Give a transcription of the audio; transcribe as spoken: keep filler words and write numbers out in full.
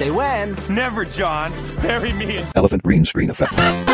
they win. Never, John. Bury me in Elephant green screen effect.